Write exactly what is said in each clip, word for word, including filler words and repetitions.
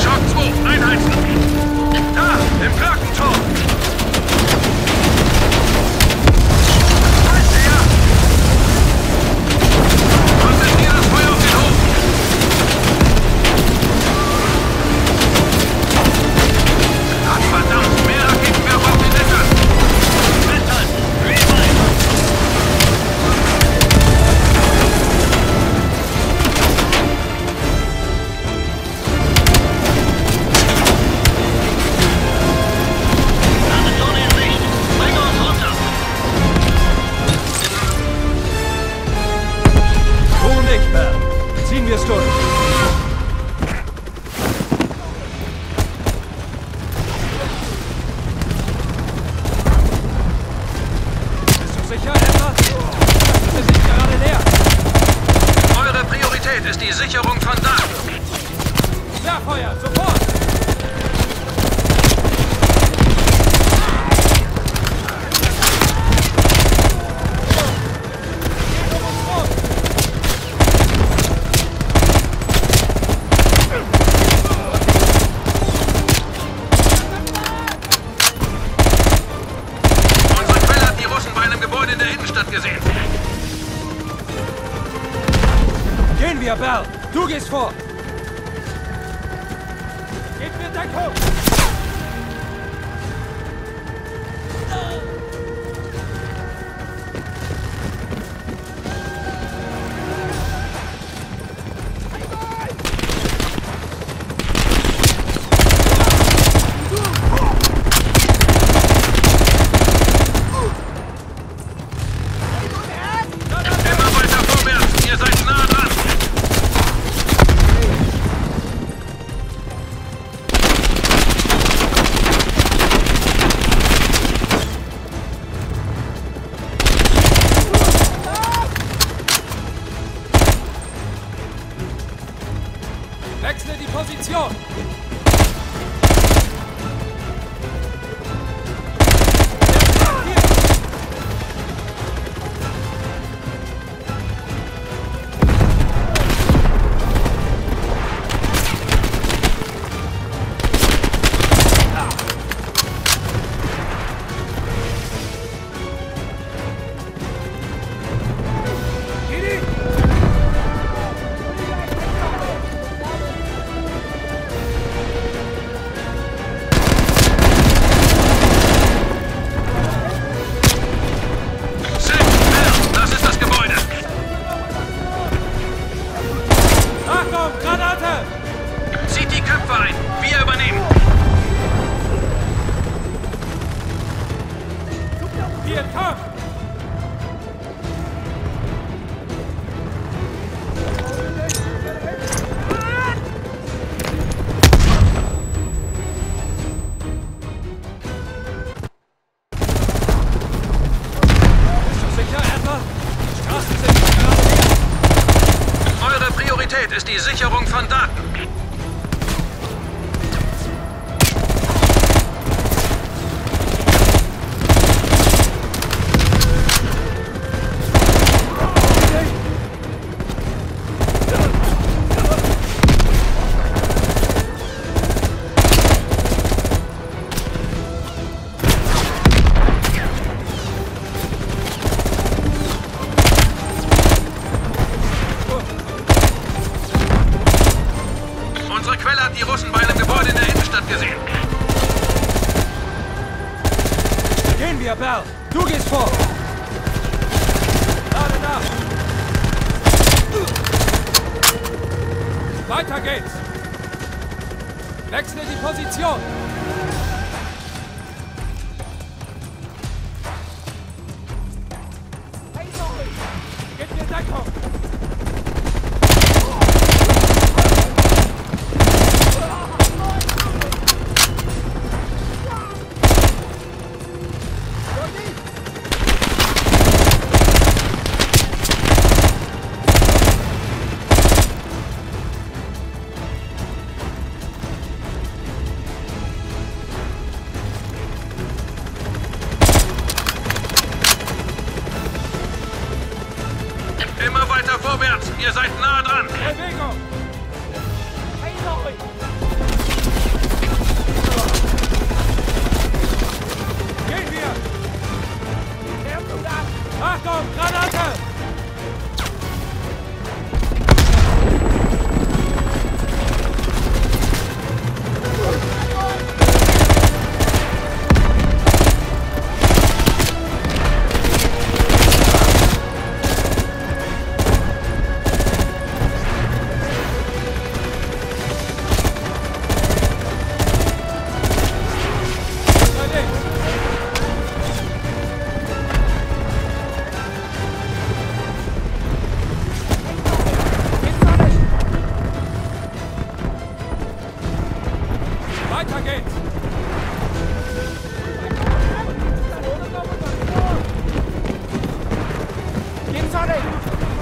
Schock zwei, einheizen! Da, im Glockenturm! Konzentrier das Feuer auf den Hof! Ach verdammt, mehr Raketenwerfer auf den Dächern! Festhalten! Rewind! Ladezone in Sicht! Bringe uns runter! Du nicht, Bell. Ziehen wir es durch. Bist du sicher, Edward? Wir sind gerade leer. Eure Priorität ist die Sicherung von Daten. Querfeuer, sofort! Unsere Quelle hat die Russen bei einem Gebäude in der Innenstadt gesehen. Gehen wir, Bell. Du gehst vor. Gebt mir Deckung. Immer weiter vorwärts, ihr seid nah dran. Wechsle die Position. Sim, Bell, das ist das Gebäude. Achtung, Granate! Zieht die Köpfe ein. Wir übernehmen. Hier, komm! Bist du sicher, Edward? Die Straßen sind gerade leer. Eure Priorität ist die Sicherung von Daten. Unsere Quelle hat die Russen bei einem Gebäude in der Innenstadt gesehen. Gehen wir, Bell. Du gehst vor. Lade nach. Weiter geht's. Wechsle die Position. Gib mir Deckung. Immer weiter vorwärts. Ihr seid nah dran. Bewegung. Achtung, Granate! Weiter geht's! Geht's auch nicht!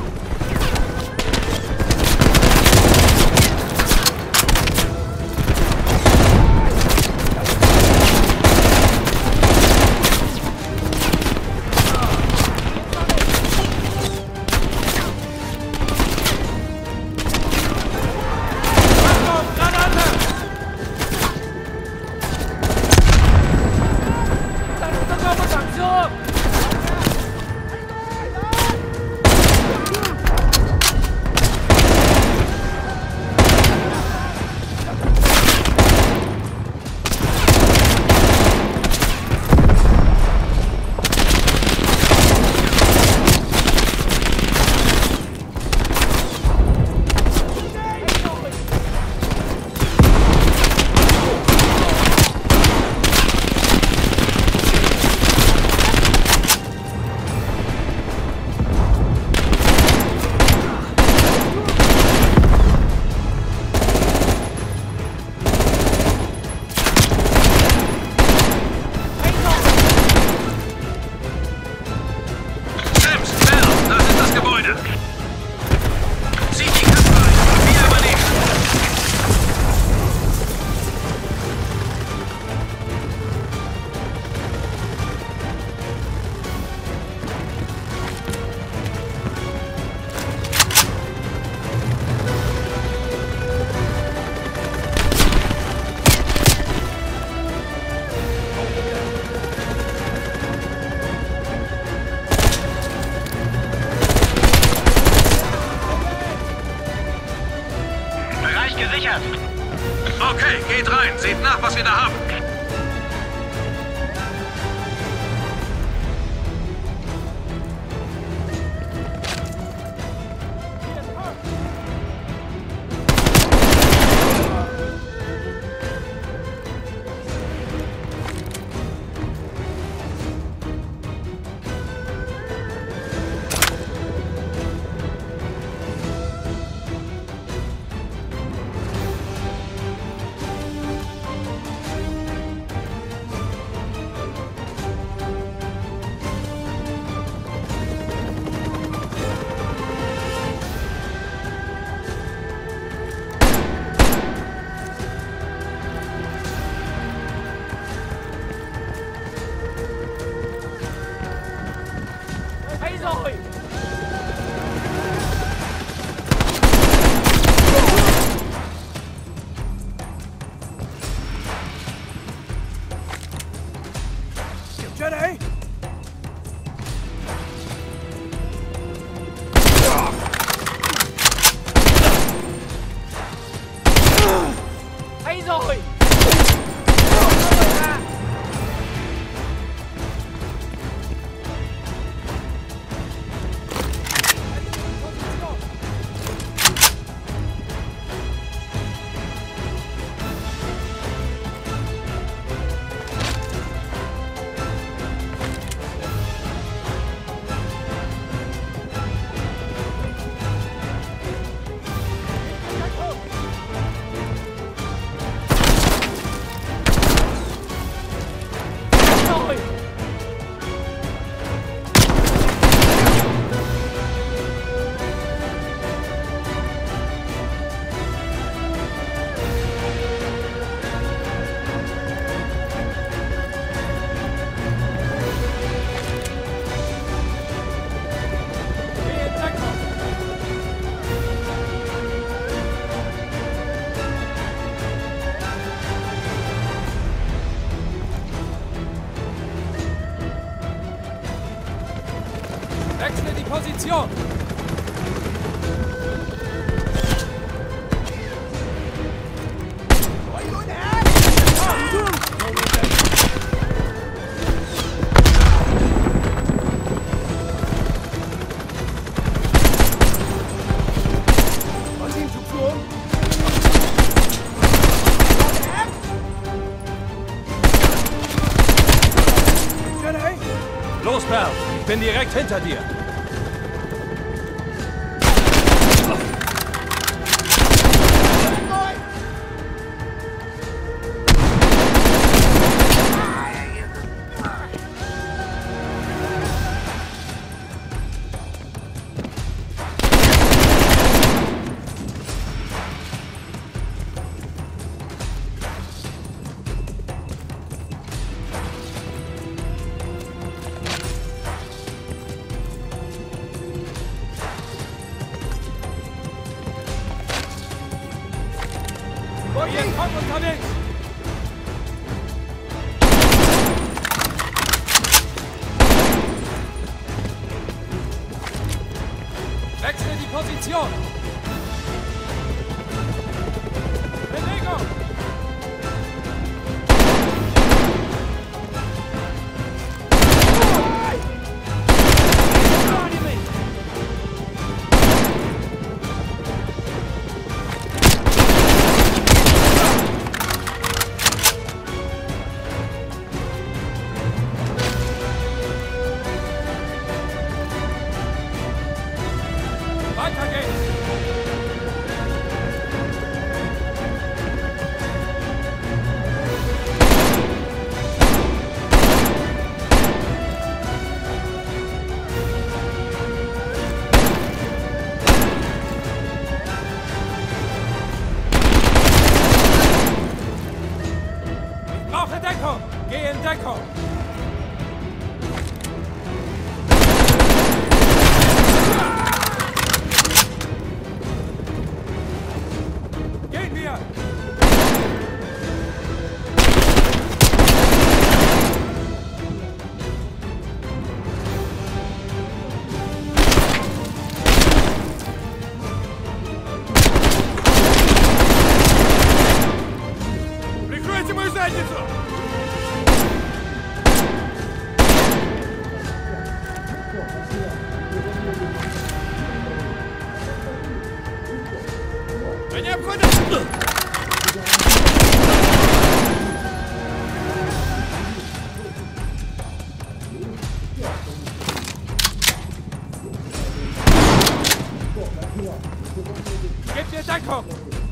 Gesichert! Okay, geht rein. Seht nach, was wir da haben. Rồi! Kiểm tra đấy! Hay rồi! Position! Los, Perl! Ich bin direkt hinter dir! Hier kommt unterwegs! Wechsle die Position! Bewegung! Weiter geht's! Ich brauche Deckung! Geh in Deckung! Прикройте мою задницу! Мне обходят! Gebt mir Deckung!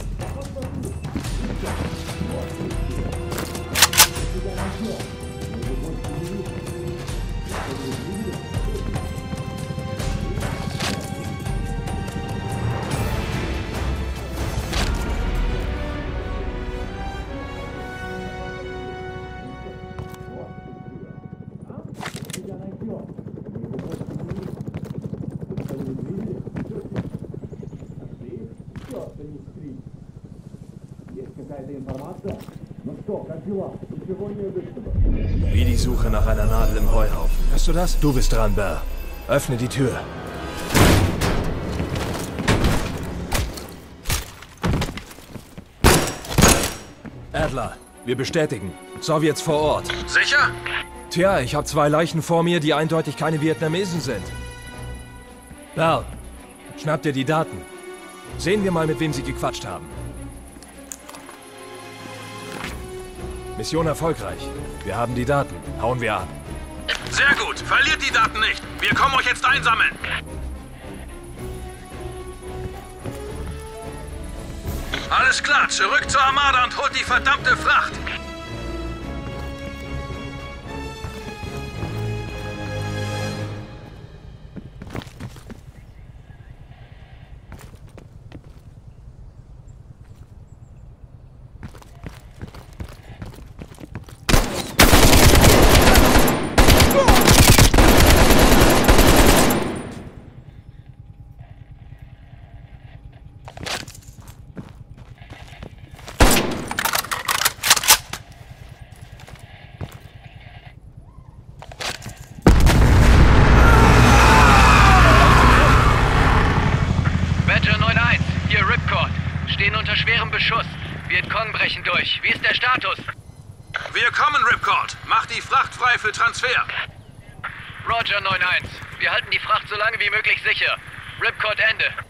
Wie die Suche nach einer Nadel im Heuhaufen. Hörst du das? Du bist dran, Bell. Öffne die Tür. Adler, wir bestätigen. Sowjets vor Ort. Sicher? Tja, ich habe zwei Leichen vor mir, die eindeutig keine Vietnamesen sind. Bell, schnapp dir die Daten. Sehen wir mal, mit wem sie gequatscht haben. Mission erfolgreich. Wir haben die Daten. Hauen wir ab. Sehr gut. Verliert die Daten nicht. Wir kommen euch jetzt einsammeln. Alles klar. Zurück zur Armada und holt die verdammte Fracht. Beschuss. Vietcong brechen durch. Wie ist der Status? Wir kommen, Ripcord. Mach die Fracht frei für Transfer. Roger neun eins. Wir halten die Fracht so lange wie möglich sicher. Ripcord Ende.